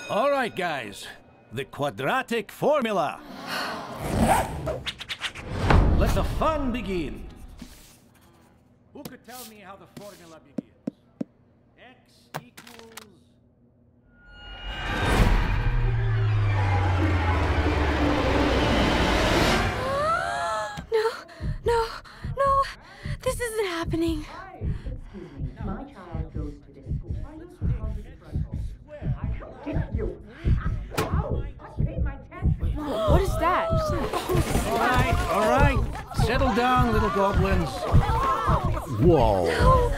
All right, guys. The quadratic formula. Let the fun begin. Who could tell me how the formula begins? X equals... No, this isn't happening. Excuse me, my child goes to this school. Are you frontal? I shall kick you. Ow! I paid my taxes. What is that? All right. Settle down, little goblins. Whoa. No.